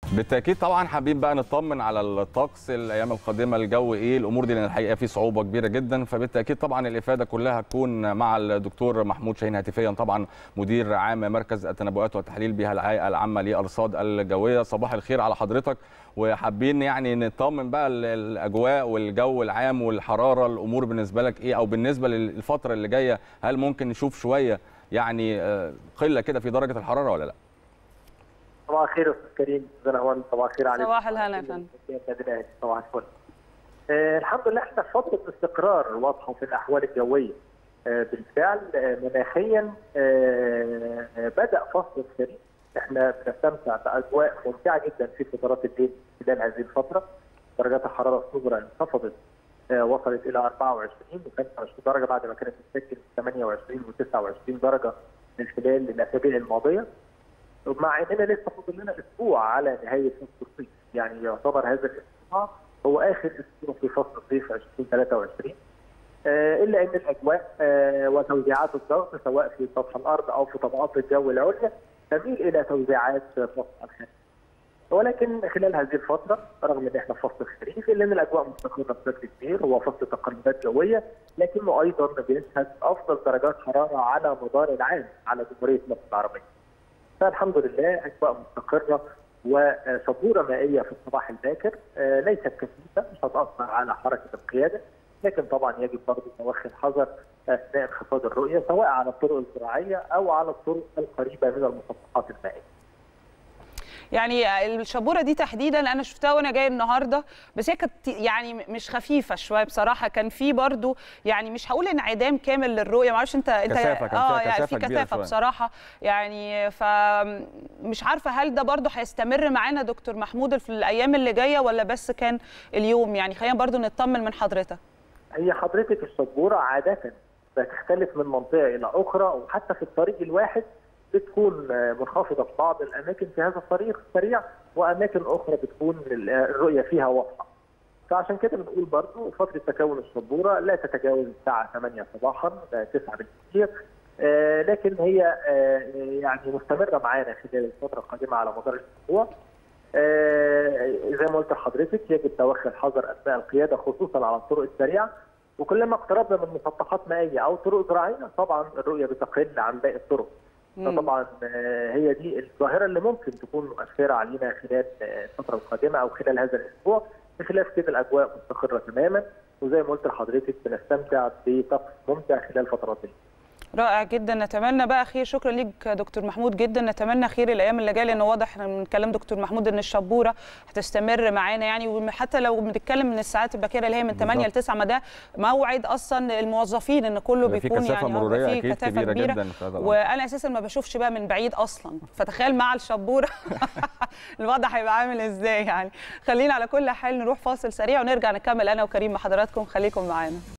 بالتاكيد طبعا حابين بقى نطمن على الطقس الايام القادمه، الجو ايه الامور دي، لان الحقيقه في صعوبه كبيره جدا. فبالتاكيد طبعا الافاده كلها هتكون مع الدكتور محمود شاهين هاتفيا، طبعا مدير عام مركز التنبؤات والتحليل بها الهيئه العامه للارصاد الجويه. صباح الخير على حضرتك، وحابين يعني نطمن بقى الاجواء والجو العام والحراره، الامور بالنسبه لك ايه، او بالنسبه للفتره اللي جايه هل ممكن نشوف شويه يعني قله كده في درجه الحراره ولا لا؟ صباح الخير يا استاذ كريم، استاذ هوان، صباح الخير عليكم. صباح الهنا يا فندم. صباح الفل. الحمد لله احنا في فتره استقرار واضحه في الاحوال الجويه. بالفعل مناخيا بدا فصل الخريف، احنا بنستمتع باجواء ممتعه جدا في فترات الليل خلال هذه الفتره. درجات الحراره الصغرى انخفضت، وصلت الى 24 و25 درجه بعد ما كانت بتسجل 28 و29 درجه من خلال الاسابيع الماضيه. مع اننا لسه فاضل لنا اسبوع على نهايه فصل الصيف، يعني يعتبر هذا الاسبوع هو اخر اسبوع في فصل الصيف 2023. الا ان الاجواء وتوزيعات الضغط سواء في سطح الارض او في طبقات الجو العليا تميل الى توزيعات فصل الخريف. ولكن خلال هذه الفتره رغم ان احنا في فصل الخريف الا ان الاجواء مستقره بشكل كبير، هو فصل تقلبات جويه لكنه ايضا بيشهد افضل درجات حراره على مدار العام على جمهوريه مصر العربيه. فالحمد لله اجواء مستقره وشبوره مائيه في الصباح الباكر، ليست كثيفه مش هتاثر على حركه القياده، لكن طبعا يجب برضه توخي الحذر اثناء انخفاض الرؤيه سواء على الطرق الزراعيه او على الطرق القريبه من المسطحات المائيه. يعني الشبوره دي تحديدا انا شفتها وانا جاي النهارده، بس هي كانت يعني مش خفيفه شويه بصراحه، كان في برضو يعني مش هقول انعدام كامل للرؤيه، ما اعرفش انت كثافه يعني في كثافه بصراحه يعني. فمش عارفه هل ده برضو هيستمر معانا دكتور محمود في الايام اللي جايه ولا بس كان اليوم؟ يعني خلينا برضو نطمن من حضرتك. هي حضرتك الشبوره عاده بتختلف من منطقه الى اخرى، وحتى في الطريق الواحد بتكون منخفضه في بعض الاماكن في هذا الطريق السريع، واماكن اخرى بتكون الرؤيه فيها واضحه. فعشان كده بنقول برضه فتره تكون الشبوره لا تتجاوز الساعه 8 صباحا 9 بالكثير، لكن هي يعني مستمره معانا خلال الفتره القادمه على مدار الاسبوع. زي ما قلت لحضرتك يجب توخي الحذر اثناء القياده خصوصا على الطرق السريعه، وكلما اقتربنا من مسطحات مائيه او طرق زراعيه طبعا الرؤيه بتقل عن باقي الطرق. فطبعا هي دي الظاهره اللي ممكن تكون مؤثره علينا خلال الفتره القادمه او خلال هذا الاسبوع. بخلاف كده الاجواء مستقره تماما، وزي ما قلت لحضرتك بنستمتع بطقس ممتع خلال فترات الليل. رائع جدا، نتمنى بقى خير. شكرا ليك دكتور محمود جدا، نتمنى خير الايام اللي جايه، لانه واضح من كلام دكتور محمود ان الشبوره هتستمر معانا يعني، وحتى لو بنتكلم من الساعات الباكره اللي هي من 8 ل 9، ما ده موعد اصلا الموظفين ان كله بيكون يعني في كثافه كبيره وانا اساسا ما بشوفش بقى من بعيد اصلا، فتخيل مع الشبوره الوضع هيبقى عامل ازاي يعني. خلينا على كل حال نروح فاصل سريع ونرجع نكمل انا وكريم مع حضراتكم، خليكم معانا.